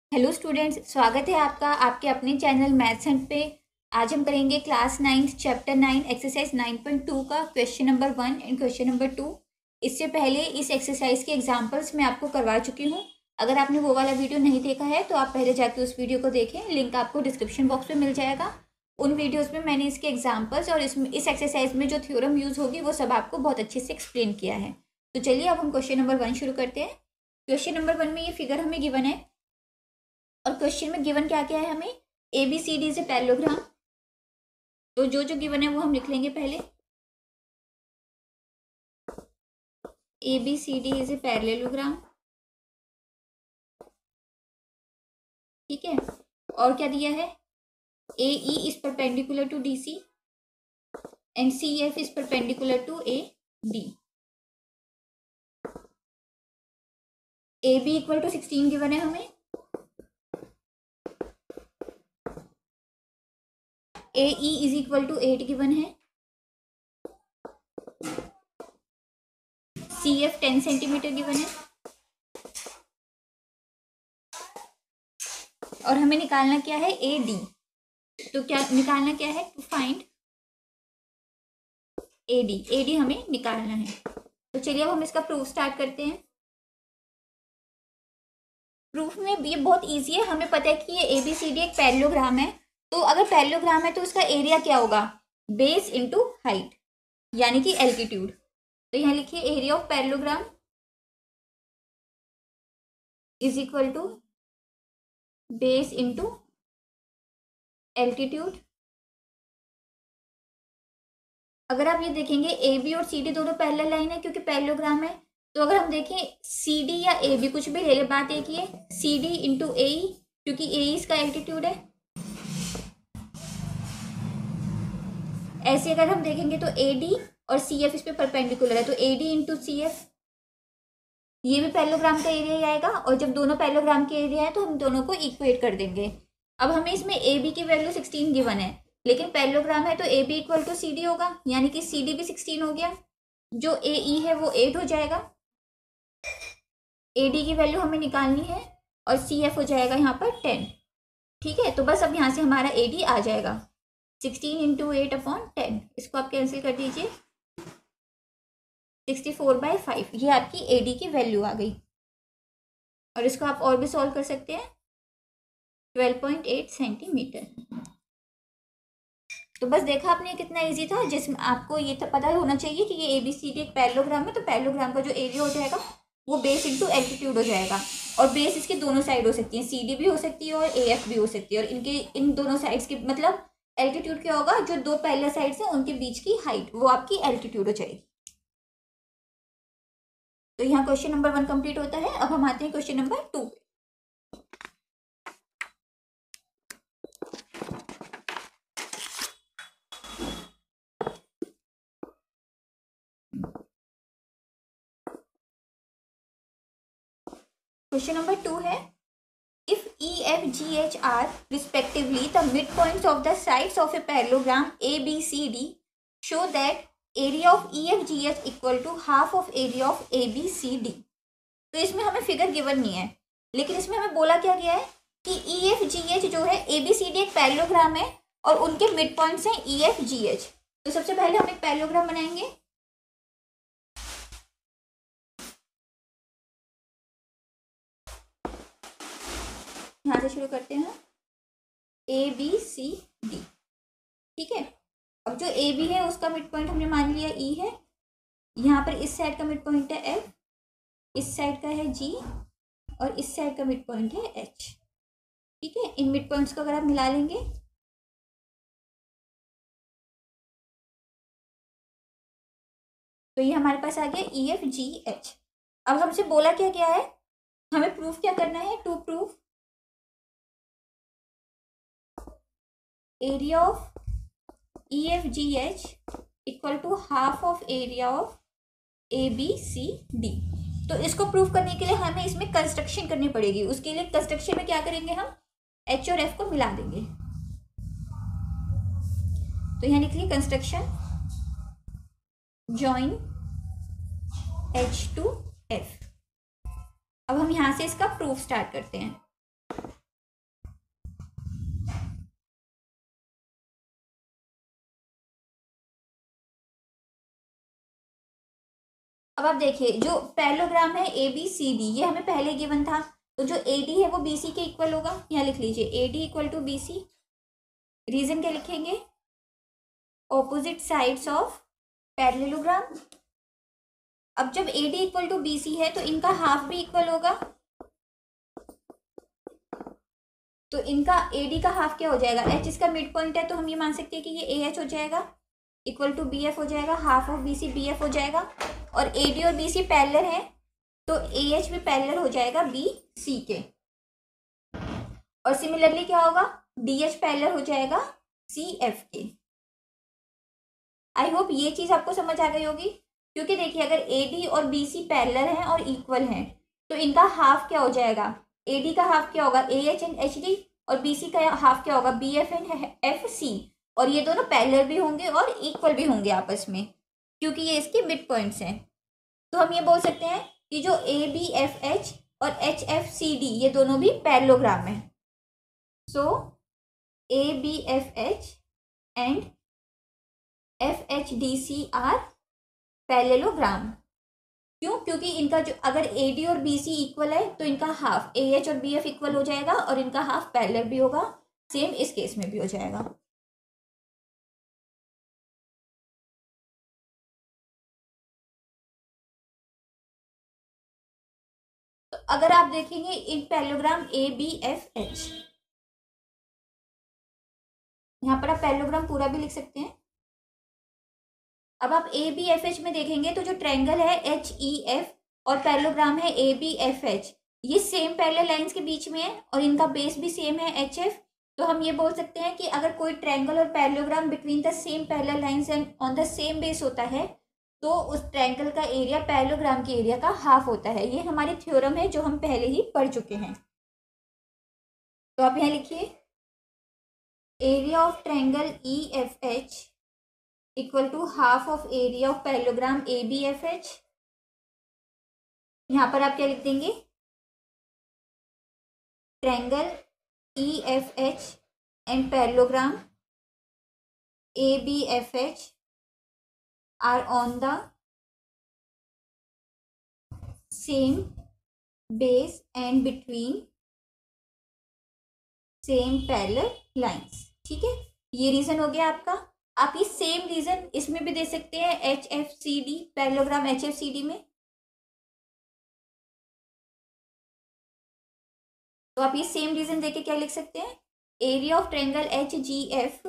Hello students, स्वागत है आपका आपके अपने चैनल मैथ्स हंट पे। आज हम करेंगे क्लास 9 चैप्टर 9 एक्सरसाइज 9.2 का question number 1 and question number 2। इससे पहले इस एक्सरसाइज के एग्जांपल्स मैं आपको करवा चुकी हूँ। अगर आपने वो वाला वीडियो नहीं देखा है तो आप पहले जाके उस वीडियो को देखें, लिंक आपको डिस्क्रिप्शन बॉक्स में मिल जाएगा। उन वीडियोज़ में मैंने इसके एग्जाम्पल्स और इस एक्सरसाइज में जो थ्योरम यूज़ होगी वो सब आपको बहुत अच्छे से एक्सप्लेन किया है। तो चलिए अब हम क्वेश्चन नंबर 1 शुरू करते हैं। क्वेश्चन नंबर 1 में ये फिगर हमें गिवन है और क्वेश्चन में गिवन क्या क्या है हमें, A B C D is a parallelogram. तो जो जो गिवन है वो हम लिख लेंगे पहले। A B C D is a parallelogram, ठीक है। और क्या दिया है, A E is perpendicular to D C and C F is perpendicular to A D. A B equal to 16 given है हमें, A E is equal to 8 given है, C F 10 centimetre given है और हमें निकालना क्या है, ए डी। तो क्या निकालना क्या है, टू फाइंड ए डी हमें निकालना है। तो चलिए अब हम इसका प्रूफ स्टार्ट करते हैं। प्रूफ में ये बहुत इजी है, हमें पता है कि ये ए बी सी डी एक पैरेललोग्राम है। तो अगर पैरेललोग्राम है तो इसका एरिया क्या होगा, बेस इनटू हाइट यानी कि एल्टीट्यूड। तो यहाँ लिखिए area of parallelogram is equal to base into altitude. अगर आप ये देखेंगे ए बी और सी डी दोनों पैरेलल लाइन है क्योंकि पैरेललोग्राम है। तो अगर हम देखें सी डी या ए बी कुछ भी ले ले, बात एक ही है, सी डी इंटू ए ई, क्योंकि ए ई इसका एल्टीट्यूड है। ऐसे अगर हम देखेंगे तो ए डी और सी एफ इस पे परपेंडिकुलर है, तो A D into C F ये भी पैरेललोग्राम का एरिया ही आएगा। और जब दोनों पैरेललोग्राम के एरिया है तो हम दोनों को इक्वेट कर देंगे। अब हमें इसमें ए बी की वैल्यू 16 गिवन है, लेकिन पैरेललोग्राम है तो A B equal to C D होगा, यानी कि सी डी भी 16 हो गया। जो ए ई है वो 8 हो जाएगा। ए डी की वैल्यू हमें निकालनी है और सी एफ हो जाएगा यहाँ पर 10, ठीक है। तो बस अब यहाँ से हमारा ए डी आ जाएगा 16 इंटू 8/10। इसको आप कैंसिल कर दीजिए, 64/5 ये आपकी ए डी की वैल्यू आ गई। और इसको आप और भी सॉल्व कर सकते हैं, 12.8 सेंटीमीटर। तो बस देखा आपने कितना इजी था, जिसमें आपको ये तो पता होना चाहिए कि ये ए बी सी डी एक पैरेललोग्राम है। तो पैरेललोग्राम का जो एरिया हो जाएगा वो बेस इंटू एल्टीट्यूड हो जाएगा। और बेस इसके दोनों साइड हो सकती है, सी डी भी हो सकती है और ए एफ भी हो सकती है। और इनके इन दोनों साइड्स की मतलब एल्टीट्यूड क्या होगा, जो दो पैरेलल साइड्स हैं उनके बीच की हाइट वो आपकी एल्टीट्यूड हो जाएगी। तो यहाँ क्वेश्चन नंबर 1 कंप्लीट होता है। अब हम आते हैं क्वेश्चन नंबर 2 पे। क्वेश्चन नंबर 2 है, if E, F, G, H are respectively the midpoints of the sides of a parallelogram A, B, C, D, show that area of E, F, G, H equal to half of area of A, B, C, D। तो इसमें हमें figure given नहीं है, लेकिन इसमें हमें बोला क्या गया है कि E, F, G, H जो है A, B, C, D एक पैरेललोग्राम है और उनके मिड पॉइंट्स हैं E, F, G, H। तो सबसे पहले हम एक पैरेललोग्राम बनाएंगे। यहाँ से शुरू करते हैं, ए बी सी डी, ठीक है। अब जो ए बी है उसका मिड पॉइंट हमने मान लिया ई है। यहाँ पर इस साइड का मिड पॉइंट है एफ, इस साइड का है जी और इस साइड का मिड पॉइंट है एच, ठीक है। इन मिड पॉइंट्स को अगर आप मिला लेंगे तो ये हमारे पास आ गया ई एफ जी एच। अब हमसे बोला क्या क्या है, हमें प्रूफ क्या करना है, to proof area of E F G H equal to half of area of A B C D. तो इसको प्रूफ करने के लिए हमें इसमें कंस्ट्रक्शन करनी पड़ेगी। उसके लिए कंस्ट्रक्शन में क्या करेंगे, हम एच और एफ को मिला देंगे। तो यहाँ लिख लिया construction join H to F. अब हम यहाँ से इसका प्रूफ स्टार्ट करते हैं। अब आप देखिए जो पैरेललोग्राम है ए बी सी डी, ये हमें पहले गिवन था, तो जो ए डी है वो बी सी के इक्वल होगा। यहाँ लिख लीजिए A D equal to B C. Reason क्या लिखेंगे? Opposite sides of parallelogram. अब जब A D equal to B C है तो इनका हाफ भी इक्वल होगा, तो इनका ए डी का हाफ क्या हो जाएगा? एच इसका मिड पॉइंट है, तो हम ये मान सकते हैं कि ये ए एच हो जाएगा इक्वल टू बी एफ हो जाएगा, half of B C B F हो जाएगा। और ए डी और बी सी पैरेलल है तो ए एच भी पैरेलल हो जाएगा बी सी के। और सिमिलरली क्या होगा? डी एच पैरेलल हो जाएगा सी एफ के। आई होप ये चीज आपको समझ आ गई होगी, क्योंकि देखिए अगर ए डी और बी सी पैरेलल हैं और इक्वल हैं तो इनका हाफ क्या हो जाएगा? ए डी का हाफ क्या होगा? A H and H D, और बी सी का हाफ क्या होगा? B F and F C. और ये दोनों पैरेलल भी होंगे और इक्वल भी होंगे आपस में, क्योंकि ये इसके मिड पॉइंट्स हैं। तो हम ये बोल सकते हैं कि जो ए बी एफ एच और एच एफ सी डी ये दोनों भी पैरेललोग्राम है। So A B F H and F H D C are parallelogram. क्यों? क्योंकि इनका जो अगर ए डी और बी सी इक्वल है तो इनका हाफ ए एच और बी एफ इक्वल हो जाएगा और इनका हाफ पैरेलल भी होगा। सेम इस केस में भी हो जाएगा। तो अगर आप देखेंगे इन parallelogram A B F H, यहाँ पर आप पैरेललोग्राम पूरा भी लिख सकते हैं। अब आप ए बी एफ एच में देखेंगे तो जो ट्रायंगल है एच ई एफ और पैरेललोग्राम है ए बी एफ एच, ये सेम पैरेलल लाइंस के बीच में है और इनका बेस भी सेम है एच एफ। तो हम ये बोल सकते हैं कि अगर कोई ट्रायंगल और parallelogram between the same parallel lines and on the same base होता है तो उस ट्रायंगल का एरिया पैरेललोग्राम के एरिया का हाफ होता है। ये हमारी थ्योरम है जो हम पहले ही पढ़ चुके हैं। तो आप यहाँ लिखिए area of triangle E F H equal to half of area of parallelogram A B F H. यहाँ पर आप क्या लिख देंगे? Triangle E F H and parallelogram A B F H are on the same base and between same parallel lines। ठीक है, ये reason हो गया आपका। आप ये सेम रीजन इसमें भी दे सकते हैं H F C D, parallelogram H F C D में। तो आप ये सेम रीजन देके क्या लिख सकते हैं? Area of triangle H G F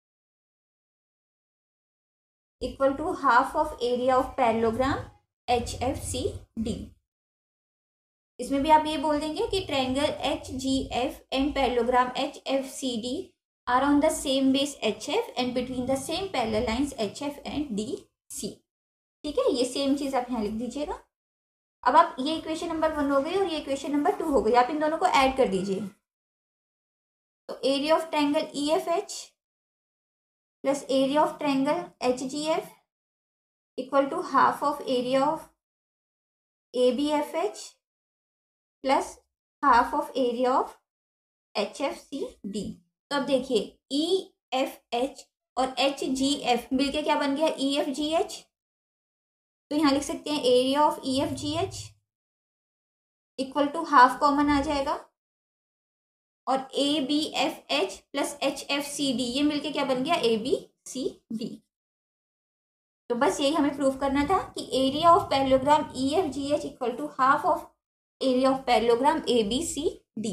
equal to half of area of parallelogram H F C D. इसमें भी आप ये बोल देंगे कि triangle H G F and parallelogram H F C D are on the same base H F and between the same parallel lines H F and D C. ठीक है, ये सेम चीज आप यहाँ लिख दीजिएगा। अब आप ये इक्वेशन नंबर 1 हो गई और ये इक्वेशन नंबर 2 हो गई, आप इन दोनों को ऐड कर दीजिए। तो area of triangle E F H plus area of triangle H G F equal to half of area of A B F H plus half of area of H F C D. तो अब देखिए E F H और H G F मिलके क्या बन गया? E F G H. तो यहाँ लिख सकते हैं area of E F G H equal to half common आ जाएगा और A B F H plus H F C D ये मिलके क्या बन गया? A B C D. तो बस यही हमें प्रूव करना था कि area of parallelogram E F G H equal to half of area of parallelogram A B C D,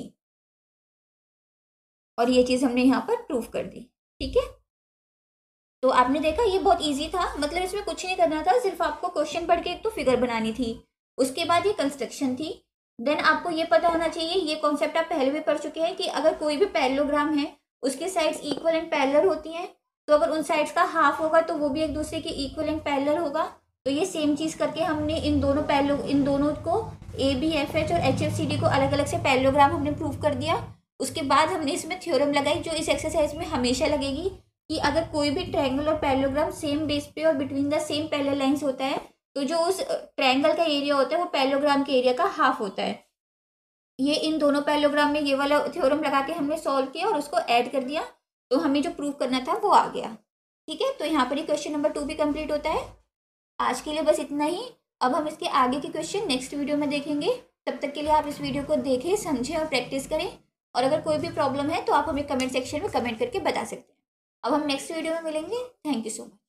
और ये चीज हमने यहाँ पर प्रूव कर दी। ठीक है, तो आपने देखा ये बहुत इजी था, मतलब इसमें कुछ नहीं करना था, सिर्फ आपको क्वेश्चन पढ़ के एक तो फिगर बनानी थी, उसके बाद ये कंस्ट्रक्शन थी। देन आपको ये पता होना चाहिए, ये कॉन्सेप्ट आप पहले भी पढ़ चुके हैं, कि अगर कोई भी पैरेललोग्राम है उसके साइड्स इक्वल एंड पैरेलल होती हैं, तो अगर उन साइड्स का हाफ होगा तो वो भी एक दूसरे के इक्वल एंड पैरेलल होगा। तो ये सेम चीज करके हमने इन दोनों को ए बी एफ एच और एच एफ सी डी को अलग अलग से पैरेललोग्राम हमने प्रूव कर दिया। उसके बाद हमने इसमें थ्योरम लगाई जो इस एक्सरसाइज में हमेशा लगेगी, कि अगर कोई भी ट्रायंगल और पैरेललोग्राम सेम बेस पे और between the same parallel lines होता है तो जो उस ट्रायंगल का एरिया होता है वो पैरेललोग्राम के एरिया का हाफ होता है। ये इन दोनों पैरेललोग्राम में ये वाला थ्योरम लगा के हमने सॉल्व किया और उसको ऐड कर दिया, तो हमें जो प्रूव करना था वो आ गया। ठीक है, तो यहाँ पर ही क्वेश्चन नंबर 2 भी कंप्लीट होता है। आज के लिए बस इतना ही। अब हम इसके आगे के क्वेश्चन नेक्स्ट वीडियो में देखेंगे। तब तक के लिए आप इस वीडियो को देखें, समझें और प्रैक्टिस करें। और अगर कोई भी प्रॉब्लम है तो आप हमें कमेंट सेक्शन में कमेंट करके बता सकते हैं। अब हम नेक्स्ट वीडियो में मिलेंगे। Thank you so much.